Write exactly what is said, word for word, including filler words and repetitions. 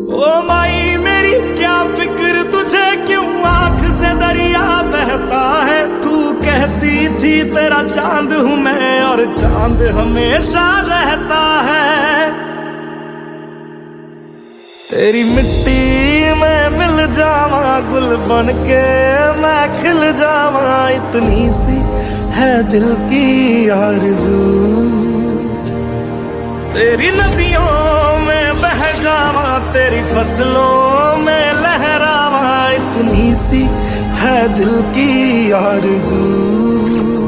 ओ माई मेरी क्या फिक्र तुझे, क्यों आंख से दरिया बहता है। तू कहती थी तेरा चांद हूं मैं और चांद हमेशा रहता है। तेरी मिट्टी में मिल जावा, गुल बन के मैं खिल जावा, इतनी सी है दिल की आरज़ू। तेरी नदियों में बह जावा, तेरी फसलों में लहरावा, इतनी सी है दिल की आरज़ू।